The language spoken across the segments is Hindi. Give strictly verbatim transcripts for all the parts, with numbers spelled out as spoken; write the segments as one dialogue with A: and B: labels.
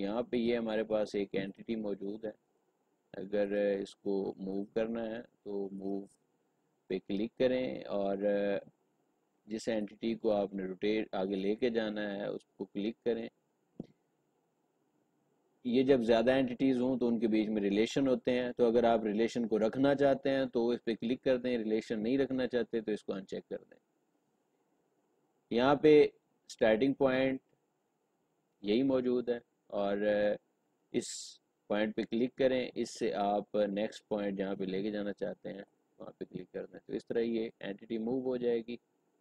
A: यहाँ पे ये हमारे पास एक एंटिटी मौजूद है। अगर इसको मूव करना है तो मूव पे क्लिक करें और जिस एंटिटी को आपने रोटेट आगे लेके जाना है उसको क्लिक करें। ये जब ज़्यादा एंटिटीज़ हों तो उनके बीच में रिलेशन होते हैं, तो अगर आप रिलेशन को रखना चाहते हैं तो इस पर क्लिक कर दें, रिलेशन नहीं रखना चाहते तो इसको अनचेक कर दें। यहाँ पे स्टार्टिंग पॉइंट यही मौजूद है और इस पॉइंट पे क्लिक करें, इससे आप नेक्स्ट पॉइंट जहाँ पे लेके जाना चाहते हैं वहाँ पे क्लिक कर दें, तो इस तरह ये एंटिटी मूव हो जाएगी।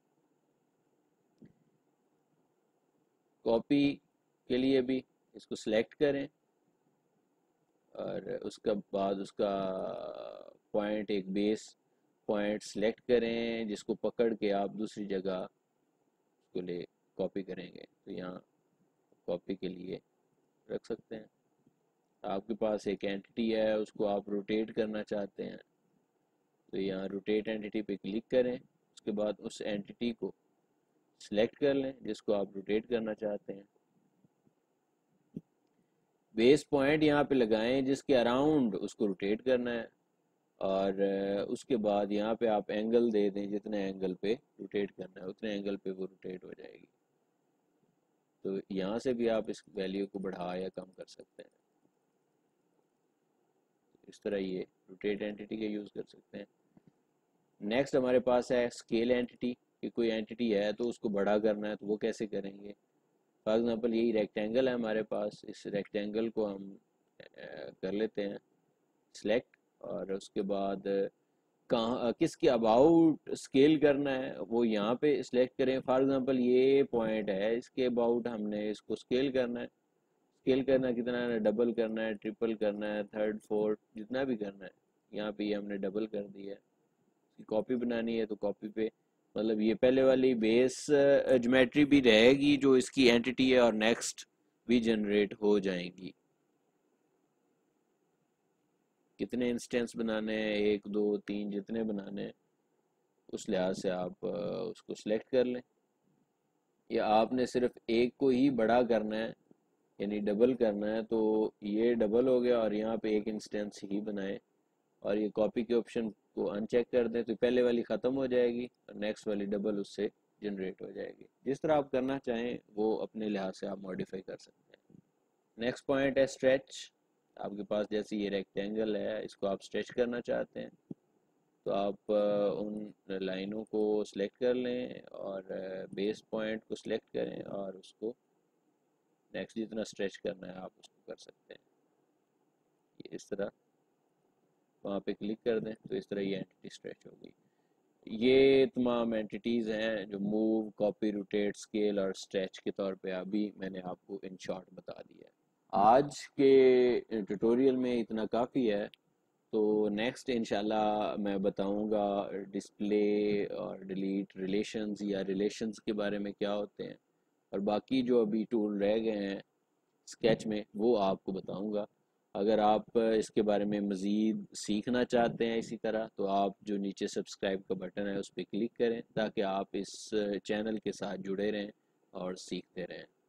A: कॉपी के लिए भी इसको सिलेक्ट करें और उसका बाद उसका पॉइंट एक बेस पॉइंट सिलेक्ट करें जिसको पकड़ के आप दूसरी जगह उसको ले कॉपी करेंगे, तो यहाँ कॉपी के लिए रख सकते हैं। आपके पास एक एंटिटी है उसको आप रोटेट करना चाहते हैं तो यहाँ रोटेट एंटिटी पे क्लिक करें, उसके बाद उस एंटिटी को सिलेक्ट कर लें जिसको आप रोटेट करना चाहते हैं। बेस पॉइंट यहाँ पे लगाएं जिसके अराउंड उसको रोटेट करना है और उसके बाद यहाँ पे आप एंगल दे दें, जितने एंगल पे रोटेट करना है उतने एंगल पे वो रोटेट हो जाएगी। तो यहाँ से भी आप इस वैल्यू को बढ़ा या कम कर सकते हैं। इस तरह ये रोटेट एंटिटी का यूज़ कर सकते हैं। नेक्स्ट हमारे पास है स्केल एंटिटी, कि कोई एंटिटी है तो उसको बड़ा करना है तो वो कैसे करेंगे। फॉर एग्जांपल यही रेक्टेंगल है हमारे पास, इस रेक्टेंगल को हम कर लेते हैं सिलेक्ट और उसके बाद कहाँ किसके अबाउट स्केल करना है वो यहाँ पे सिलेक्ट करें। फॉर एग्जांपल ये पॉइंट है, इसके अबाउट हमने इसको स्केल करना है। स्केल करना कितना है, डबल करना है, ट्रिपल करना है, थर्ड फोर्थ जितना भी करना है। यहाँ पे ये हमने डबल कर दिया है। इसकी कॉपी बनानी है तो कॉपी पे, मतलब ये पहले वाली बेस ज्योमेट्री भी रहेगी जो इसकी एंटिटी है और नेक्स्ट भी जनरेट हो जाएंगी। कितने इंस्टेंस बनाने हैं, एक दो तीन जितने बनाने हैं उस लिहाज से आप उसको सिलेक्ट कर लें। या आपने सिर्फ एक को ही बड़ा करना है यानी डबल करना है तो ये डबल हो गया और यहाँ पे एक इंस्टेंस ही बनाए और ये कॉपी के ऑप्शन को अनचेक कर दें तो पहले वाली ख़त्म हो जाएगी और नेक्स्ट वाली डबल उससे जनरेट हो जाएगी। जिस तरह आप करना चाहें वो अपने लिहाज से आप मॉडिफाई कर सकते हैं। नेक्स्ट पॉइंट है स्ट्रेच। आपके पास जैसे ये रेक्टेंगल है इसको आप स्ट्रेच करना चाहते हैं तो आप उन लाइनों को सिलेक्ट कर लें और बेस पॉइंट को सिलेक्ट करें और उसको नेक्स्ट जितना स्ट्रेच करना है आप उसको कर सकते हैं। ये इस तरह वहाँ पे क्लिक कर दें तो इस तरह ये एंटिटी स्ट्रेच होगी। ये तमाम एंटिटीज़ हैं जो मूव, कॉपी, रोटेट, स्केल और स्ट्रेच के तौर पे अभी मैंने आपको इन शॉर्ट बता दिया है। आज के ट्यूटोरियल में इतना काफ़ी है, तो नेक्स्ट इंशाल्लाह मैं बताऊंगा डिस्प्ले और डिलीट रिलेशंस या रिलेशंस के बारे में क्या होते हैं, और बाकी जो अभी टूल रह गए हैं स्केच में वो आपको बताऊंगा। अगर आप इसके बारे में मज़ीद सीखना चाहते हैं इसी तरह तो आप जो नीचे सब्सक्राइब का बटन है उस पर क्लिक करें ताकि आप इस चैनल के साथ जुड़े रहें और सीखते रहें।